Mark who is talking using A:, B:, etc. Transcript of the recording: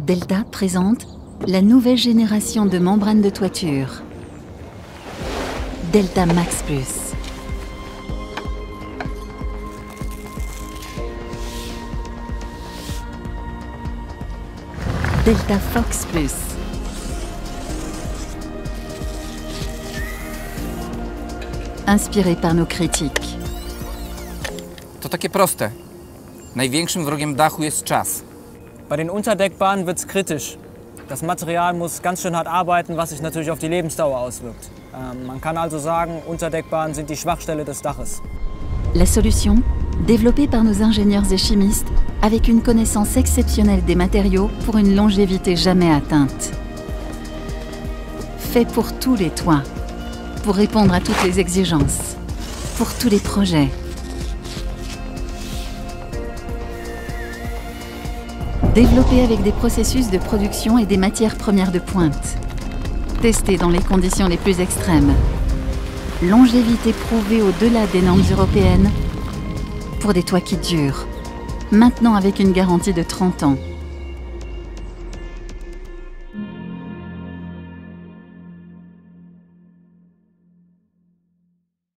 A: Delta présente la nouvelle génération de membranes de toiture. Delta Max Plus. Delta Fox Plus. Inspiré par nos critiques.
B: To takie proste. Największym wrogiem dachu jest czas.
C: Bei den Unterdeckbahnen wird es kritisch. Das Material muss ganz schön hart arbeiten, was sich natürlich auf die Lebensdauer auswirkt. Man kann also sagen, Unterdeckbahnen sind die Schwachstelle des Daches.
A: La solution, développée par nos ingénieurs et chimistes, avec une connaissance exceptionnelle des matériaux pour une longévité jamais atteinte. Fait pour tous les toits, pour répondre à toutes les exigences, pour tous les projets. Développé avec des processus de production et des matières premières de pointe. Testé dans les conditions les plus extrêmes. Longévité prouvée au-delà des normes européennes pour des toits qui durent. Maintenant avec une garantie de 30 ans.